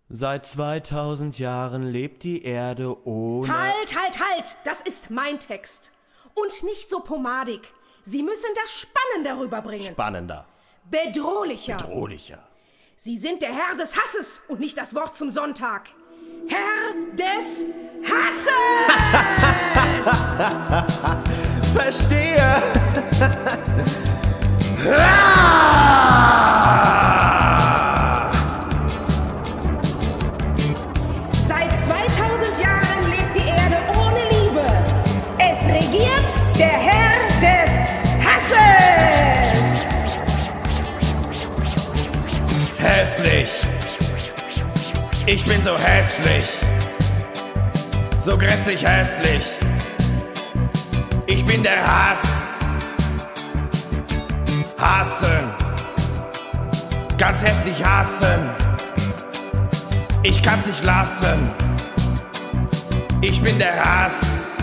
Seit 2000 Jahren lebt die Erde ohne... Halt, halt, halt! Das ist mein Text. Und nicht so pomadig. Sie müssen das Spannende rüberbringen. Spannender. Bedrohlicher. Bedrohlicher. Sie sind der Herr des Hasses und nicht das Wort zum Sonntag. Herr des Hasses! Verstehe! Seit 2000 Jahren lebt die Erde ohne Liebe. Es regiert der Herr des Hasses! Hässlich! Ich bin so hässlich! So grässlich hässlich! Ich bin der Hass! Hassen! Ganz hässlich hassen! Ich kann's nicht lassen! Ich bin der Hass!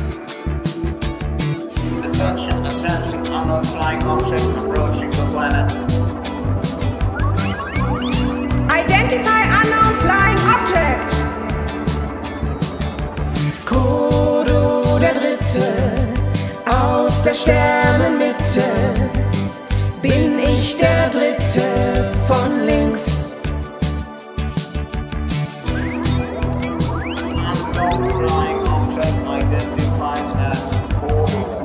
Attention, attention, unknown flying object approaching the planet. Identify unknown flying object! Kodo der Dritte aus der Sternenmitte. Bin ich der Dritte von links? Unknown flying object identifies as Kodo.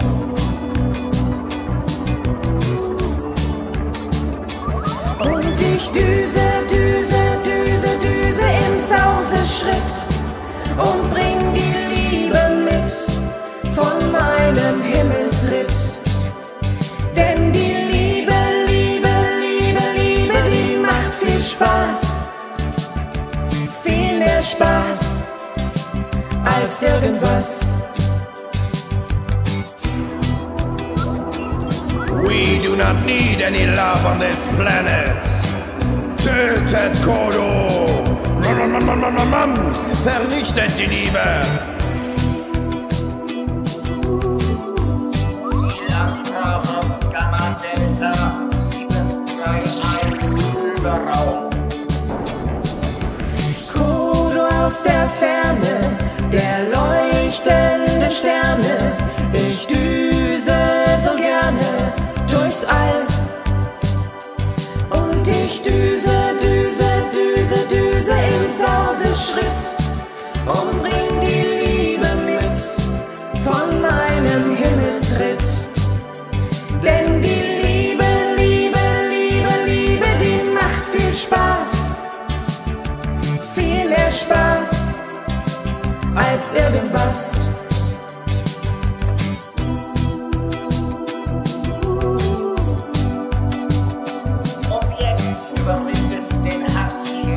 Und ich düse, düse, düse, düse im Sauseschritt und bring die Liebe mit von meinem Himmelsritt. Denn die Liebe, Liebe, Liebe, Liebe, die macht viel Spaß. Viel mehr Spaß als irgendwas. We do not need any love on this planet. Tötet Kodo! Vernichtet die Liebe! Zielansprache Gamma Delta 731 Überraum. Kodo aus der Ferne, der leuchtende Sterne. Ich düse so gerne durchs All. Und ich düse, düse, düse, düse im Sauseschritt und bring die Liebe mit von meinem Himmelsritt. Denn die Liebe, Liebe, Liebe, Liebe, die macht viel Spaß. Viel mehr Spaß als irgendwas. Objekt überwindet den Hassschirm.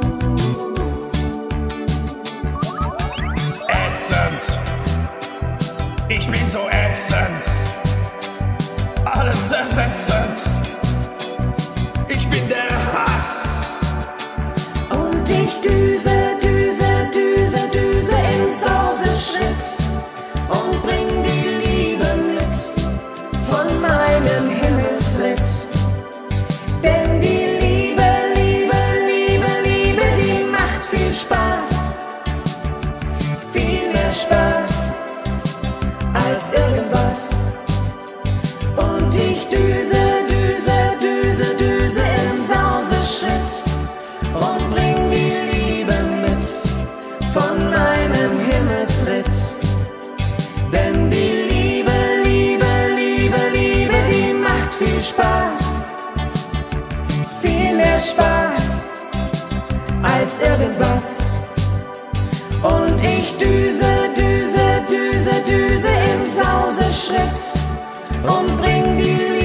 Ätzend! Ich bin so ätzend! Alles ersetzend! Ich bin der Hass! Und ich düse, düse, düse, düse im Sauseschritt und bring die Liebe mit von meinem Himmelsritt. Denn die Liebe, Liebe, Liebe, Liebe, die macht viel Spaß. Viel mehr Spaß als irgendwas. Und ich düse, düse, düse, düse im Sauseschritt und bring die Liebe mit von meinem Himmelsritt. Denn die Liebe, Liebe, Liebe, Liebe, die macht viel Spaß. Viel mehr Spaß als irgendwas. Und ich düse, düse, düse, düse im Sauseschritt und bring die